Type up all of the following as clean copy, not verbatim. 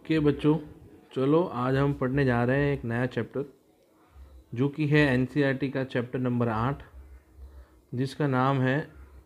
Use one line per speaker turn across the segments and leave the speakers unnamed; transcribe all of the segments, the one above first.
Okay बच्चों, चलो आज हम पढ़ने जा रहे हैं एक नया चैप्टर जो कि है एनसीईआरटी का चैप्टर नंबर 8, जिसका नाम है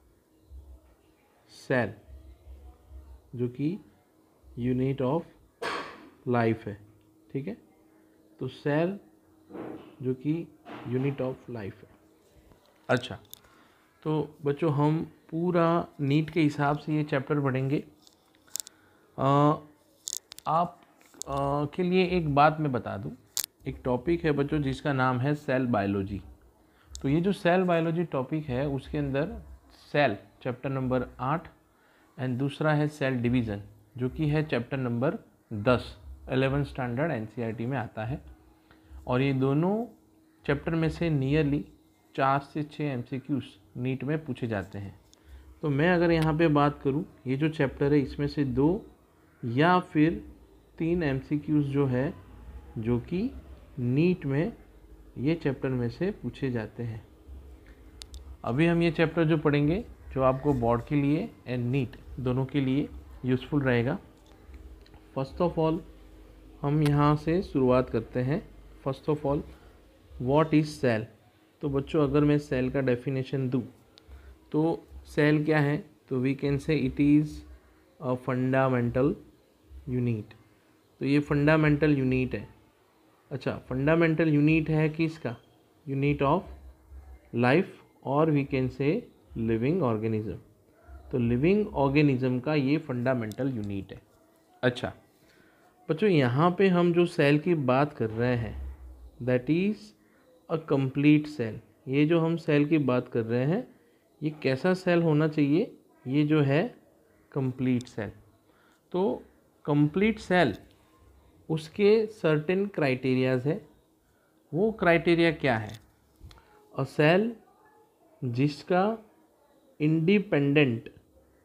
सेल, जो कि यूनिट ऑफ लाइफ है। ठीक है, तो सेल जो कि यूनिट ऑफ लाइफ है। अच्छा, तो बच्चों हम पूरा नीट के हिसाब से ये चैप्टर पढ़ेंगे। आप के लिए एक बात मैं बता दूं, एक टॉपिक है बच्चों जिसका नाम है सेल बायोलॉजी। तो ये जो सेल बायोलॉजी टॉपिक है उसके अंदर सेल चैप्टर नंबर 8 एंड दूसरा है सेल डिवीज़न जो कि है chapter number 10 11th standard NCERT में आता है। और ये दोनों चैप्टर में से नियरली 4 से 6 एमसीक्यूज नीट में पूछे जाते हैं। तो मैं अगर यहाँ पे बात करूँ, ये जो चैप्टर है इसमें से 2 या फिर 3 एमसीक्यूज जो है जो कि नीट में ये चैप्टर में से पूछे जाते हैं। अभी हम ये चैप्टर जो पढ़ेंगे जो आपको बोर्ड के लिए एंड नीट दोनों के लिए यूज़फुल रहेगा। फर्स्ट ऑफ ऑल हम यहाँ से शुरुआत करते हैं। First of all, what is cell. तो बच्चों अगर मैं सेल का डेफिनेशन दूँ तो सेल क्या है, तो we can say it is a fundamental unit. तो ये फंडामेंटल यूनिट है। अच्छा, फंडामेंटल यूनिट है किसका, यूनिट ऑफ लाइफ और we can say living organism. तो लिविंग ऑर्गेनिज्म का ये फंडामेंटल यूनिट है। अच्छा बच्चों, यहाँ पे हम जो सेल की बात कर रहे हैं that is a complete cell. ये जो हम सेल की बात कर रहे हैं ये कैसा सेल होना चाहिए, ये जो है कंप्लीट सेल। तो कंप्लीट सेल उसके सर्टेन क्राइटेरियाज है। वो क्राइटेरिया क्या है, अ सेल जिसका इंडिपेंडेंट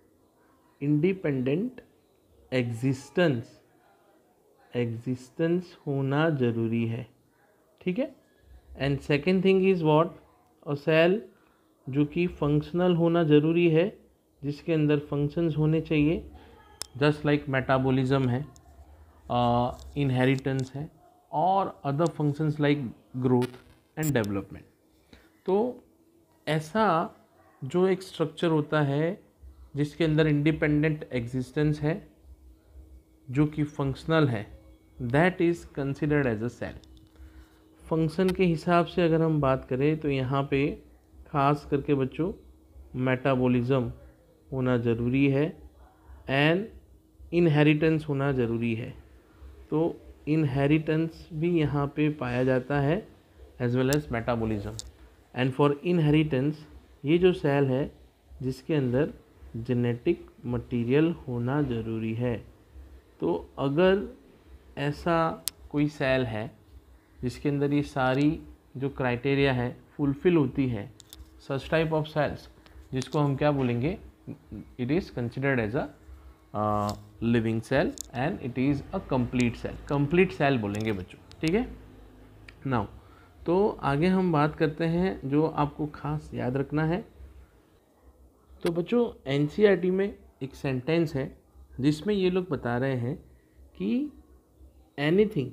एग्जिस्टेंस होना ज़रूरी है। ठीक है, and second thing is what, a cell जो कि फंक्शनल होना ज़रूरी है, जिसके अंदर फंक्शंस होने चाहिए जस्ट लाइक मेटाबॉलिज्म है, इनहेरिटेंस है और other functions like growth and development. तो ऐसा जो एक स्ट्रक्चर होता है जिसके अंदर इंडिपेंडेंट एग्जिस्टेंस है जो कि फंक्शनल है, that is considered as a cell. Function के हिसाब से अगर हम बात करें तो यहाँ पे खास करके बच्चों मेटाबॉलिज्म होना ज़रूरी है एंड इनहेरिटेंस होना ज़रूरी है। तो इनहेरिटेंस भी यहाँ पे पाया जाता है as well as metabolism. And for inheritance ये जो सेल है जिसके अंदर जेनेटिक मटेरियल होना ज़रूरी है। तो अगर ऐसा कोई सेल है जिसके अंदर ये सारी जो क्राइटेरिया है फुलफिल होती है, सच टाइप ऑफ सेल्स जिसको हम क्या बोलेंगे, it is considered as a living cell and it is a complete cell. Complete cell बोलेंगे बच्चों। ठीक है, नाउ तो आगे हम बात करते हैं जो आपको खास याद रखना है। तो बच्चों एनसीईआरटी में एक सेंटेंस है जिसमें ये लोग बता रहे हैं कि anything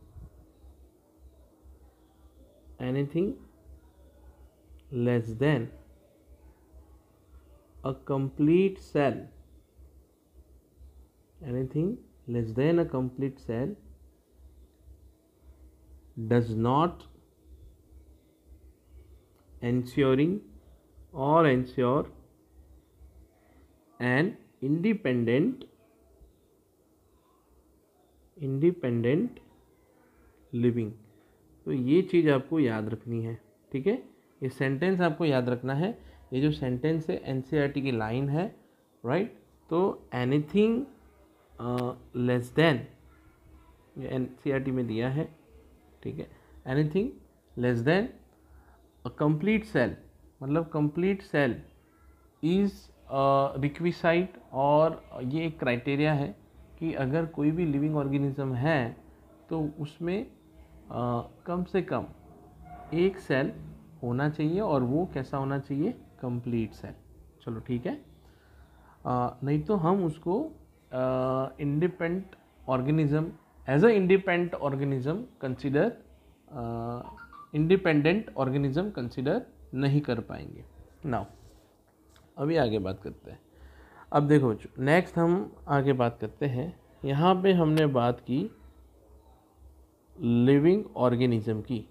less than a complete cell, anything less than a complete cell does not ensure an independent living। तो ये चीज़ आपको याद रखनी है। ठीक है, ये सेंटेंस आपको याद रखना है। ये जो सेंटेंस है एनसीईआरटी की लाइन है, राइट। तो एनीथिंग लेस देन, ये एनसीईआरटी में दिया है। ठीक है, anything less than a complete cell, मतलब कंप्लीट सेल इज़ रिक्विसाइट। और ये एक क्राइटेरिया है कि अगर कोई भी लिविंग ऑर्गेनिज्म है तो उसमें कम से कम एक सेल होना चाहिए और वो कैसा होना चाहिए, कंप्लीट सेल। चलो ठीक है, नहीं तो हम उसको independent organism as a independent organism consider नहीं कर पाएंगे। नाउ अभी आगे बात करते हैं। अब देखो बच्चों, नेक्स्ट हम आगे बात करते हैं। यहाँ पे हमने बात की लिविंग ऑर्गेनिज्म की।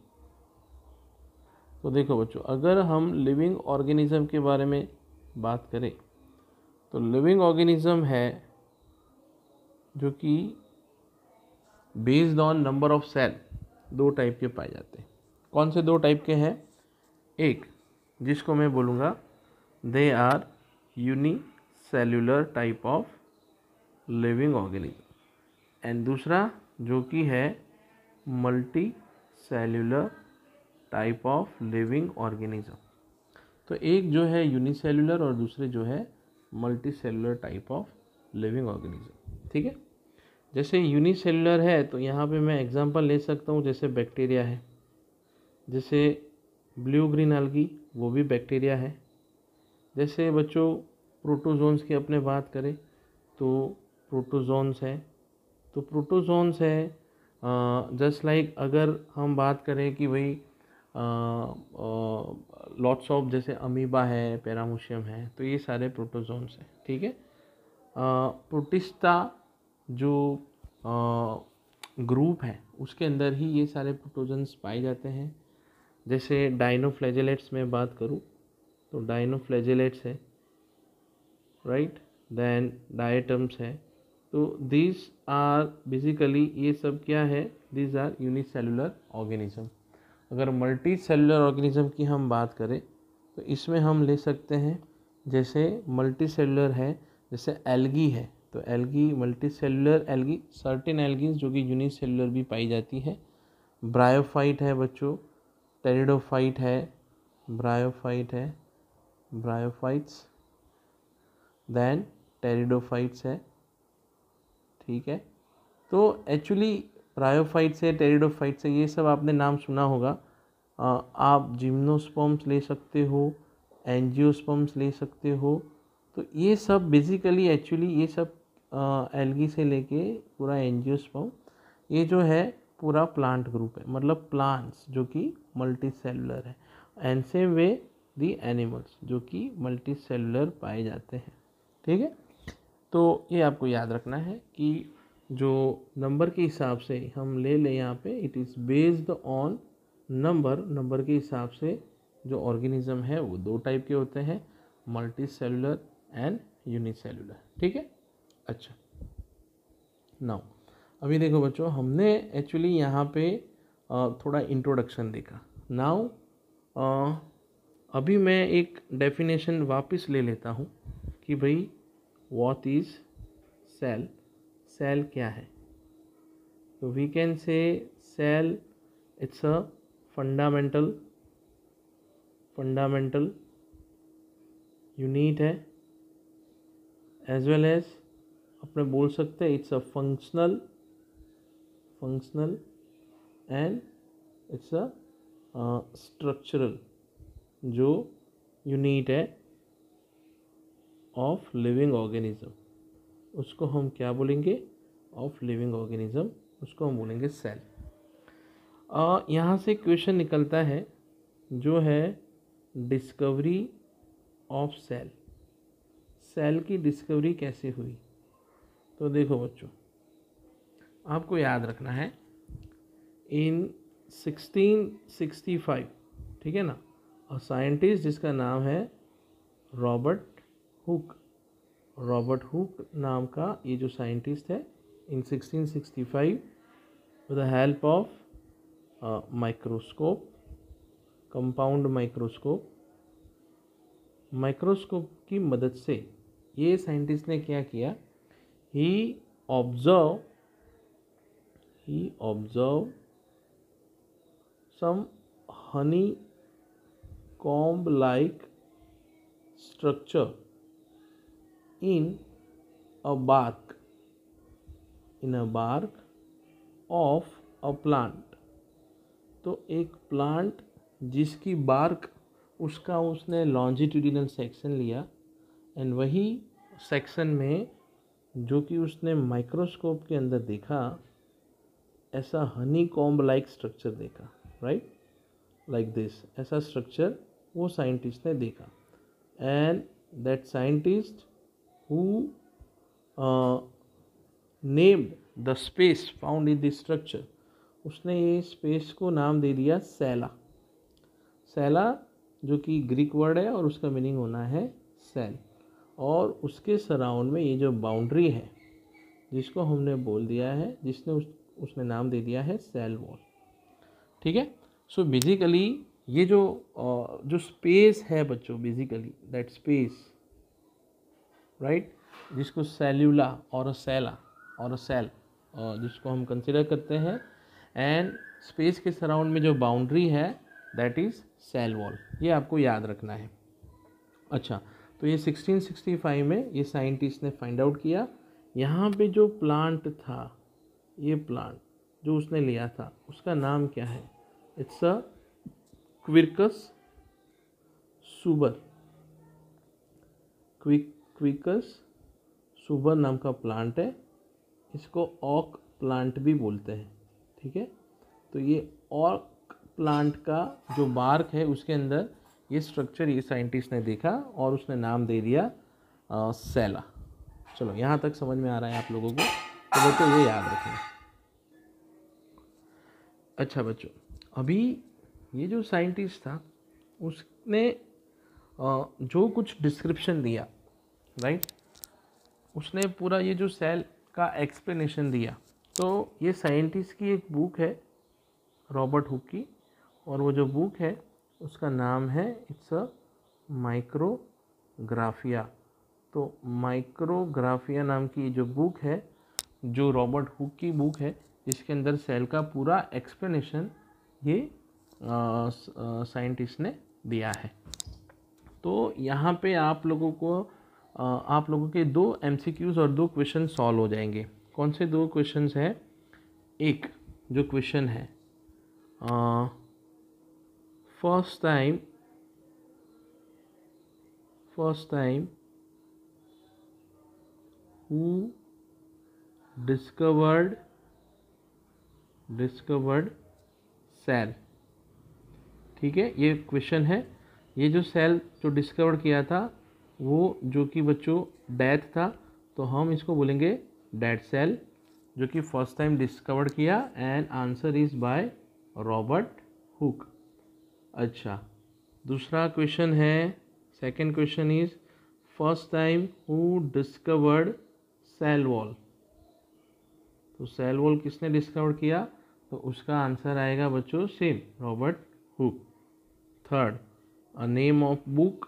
तो देखो बच्चों, अगर हम लिविंग ऑर्गेनिज्म के बारे में बात करें तो लिविंग ऑर्गेनिज्म है जो कि based on number of cell, दो टाइप के पाए जाते हैं। कौन से दो टाइप के हैं? एक जिसको मैं बोलूँगा they are unicellular type of living organism, and दूसरा जो कि है multi cellular type of living organism. तो एक जो है यूनिसेल्युलर और दूसरे जो है multi cellular type of living organism. ठीक है, जैसे यूनिसेल्युलर है तो यहाँ पे मैं एग्जांपल ले सकता हूँ, जैसे बैक्टीरिया है, जैसे ब्लू ग्रीन algae वो भी बैक्टीरिया है। जैसे बच्चों प्रोटोजोन्स की अपने बात करें तो प्रोटोजोन्स है, तो प्रोटोजोन्स है जस्ट लाइक अगर हम बात करें कि भाई लॉट्स ऑफ जैसे अमीबा है, पैरामोशियम है, तो ये सारे प्रोटोजोन्स हैं। ठीक है, प्रोटिस्टा जो ग्रुप है उसके अंदर ही ये सारे प्रोटोजोन्स पाए जाते हैं। जैसे डाइनोफ्लैजेलेट्स में बात करूँ तो डाइनोफ्लैजेलेट्स है, राइट, देन डायटम्स है। तो दीज आर बेसिकली ये सब क्या है, दीज आर यूनिसेल्युलर ऑर्गेनिज्म। अगर मल्टी सेल्युलर ऑर्गेनिज्म की हम बात करें तो इसमें हम ले सकते हैं, जैसे मल्टी सेल्युलर है, जैसे एल्गी है, तो algae multi cellular algae, certain algaes जो कि यूनिसेल्युलर भी पाई जाती है। ब्रायोफाइट है बच्चों, टेरिडोफाइट है, ब्रायोफाइट है, ब्रायोफाइट्स, देन टेरिडोफाइट्स है। ठीक है, तो एक्चुअली ब्रायोफाइट्स है, टेरिडोफाइट्स है, ये सब आपने नाम सुना होगा। आप जिम्नोस्पर्म्स ले सकते हो, एंजियोस्पर्म्स ले सकते हो। तो ये सब बेसिकली एक्चुअली ये सब एल्गी से लेके पूरा एंजियोस्पर्म, ये जो है पूरा प्लांट ग्रुप है, मतलब प्लांट्स जो कि मल्टी सेलुलर है। And same way the animals जो कि मल्टी सेलुलर पाए जाते हैं। ठीक है, तो ये आपको याद रखना है कि जो नंबर के हिसाब से हम ले लें यहाँ पे, it is based on number के हिसाब से जो ऑर्गेनिज्म है वो दो टाइप के होते हैं, मल्टी सेलुलर एंड यूनिसेलुलर। ठीक है, अच्छा नाउ अभी देखो बच्चों, हमने एक्चुअली यहाँ पे थोड़ा इंट्रोडक्शन देखा। नाउ अभी मैं एक डेफिनेशन वापस ले लेता हूँ कि भाई व्हाट इज़ सेल, सेल क्या है। तो we can say cell it's a fundamental unit है, एज वेल एज अपने बोल सकते हैं it's a functional and it's a structural जो यूनिट है ऑफ लिविंग ऑर्गेनिज्म, उसको हम क्या बोलेंगे, ऑफ लिविंग ऑर्गेनिज्म, उसको हम बोलेंगे सेल। यहाँ से क्वेश्चन निकलता है जो है डिस्कवरी ऑफ सेल, सेल की डिस्कवरी कैसे हुई। तो देखो बच्चों, आपको याद रखना है इन 1665, ठीक है ना, अ साइंटिस्ट जिसका नाम है रॉबर्ट हुक नाम का ये जो साइंटिस्ट है, in 1665 with the help of microscope, compound microscope की मदद से ये साइंटिस्ट ने क्या किया, he observe some honeycomb like structure in a bark of a plant। तो एक प्लांट जिसकी बार्क, उसका उसने लॉन्जिट्यूडिनल सेक्शन लिया, एंड वही सेक्शन में जो कि उसने माइक्रोस्कोप के अंदर देखा, ऐसा हनी कॉम्ब लाइक स्ट्रक्चर देखा, राइट, लाइक दिस, ऐसा स्ट्रक्चर वो साइंटिस्ट ने देखा। And that scientist who named the space found in this structure, उसने ये स्पेस को नाम दे दिया सेला। सेला जो कि ग्रीक वर्ड है और उसका मीनिंग होना है सेल। और उसके सराउंड में ये जो बाउंड्री है जिसको हमने बोल दिया है, उसने नाम दे दिया है सेल वॉल। ठीक है। सो बेसिकली ये जो स्पेस है बच्चों, बेसिकली दैट स्पेस, राइट, जिसको सेल्यूला और अ सेला और अ सेल जिसको हम कंसिडर करते हैं, एंड स्पेस के सराउंड में जो बाउंड्री है दैट इज़ सेल वॉल। ये आपको याद रखना है। अच्छा, तो ये 1665 में ये साइंटिस्ट ने फाइंड आउट किया। यहाँ पे जो प्लांट था, ये प्लांट जो उसने लिया था, उसका नाम क्या है? इट्स अ क्विरकस सुबर। क्विकस सुबर नाम का प्लांट है। इसको ऑक प्लांट भी बोलते हैं। ठीक है। तो ये ऑक प्लांट का जो बार्क है उसके अंदर ये स्ट्रक्चर ये साइंटिस्ट ने देखा और उसने नाम दे दिया सेला। चलो, यहाँ तक समझ में आ रहा है आप लोगों को? तो बच्चों ये याद रखें। अच्छा बच्चों, अभी ये जो साइंटिस्ट था उसने जो कुछ डिस्क्रिप्शन दिया, राइट, उसने पूरा ये जो सेल का एक्सप्लेनेशन दिया। तो ये साइंटिस्ट की एक बुक है रॉबर्ट हुक की, और वो जो बुक है उसका नाम है इट्स अ माइक्रोग्राफिया। तो माइक्रोग्राफिया नाम की जो बुक है, जो रॉबर्ट हुक की बुक है, जिसके अंदर सेल का पूरा एक्सप्लेनेशन ये साइंटिस्ट ने दिया है। तो यहाँ पे आप लोगों के 2 MCQs और 2 क्वेश्चन सॉल्व हो जाएंगे। कौन से 2 क्वेश्चंस हैं? एक जो क्वेश्चन है, first time who discovered cell. ठीक है, ये क्वेश्चन है। ये जो सेल जो डिस्कवर किया था वो जो कि बच्चों डेथ था, तो हम इसको बोलेंगे डेड सेल, जो कि फर्स्ट टाइम डिस्कवर्ड किया। And answer is by Robert Hooke. अच्छा, दूसरा क्वेश्चन है, second question is first time who discovered cell wall. तो सेल वॉल किसने डिस्कवर किया? तो उसका आंसर आएगा बच्चों same, Robert Hooke. Third, a name of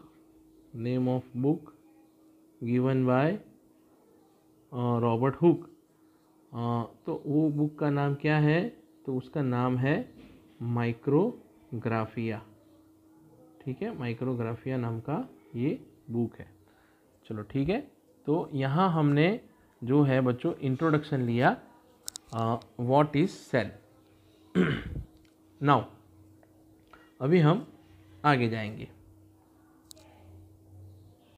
book given by Robert Hooke. तो वो बुक का नाम क्या है? तो उसका नाम है माइक्रोग्राफिया। ठीक है, माइक्रोग्राफिया नाम का ये बुक है। चलो ठीक है। तो यहाँ हमने जो है बच्चों इंट्रोडक्शन लिया व्हाट इज सेल। नाउ अभी हम आगे जाएंगे।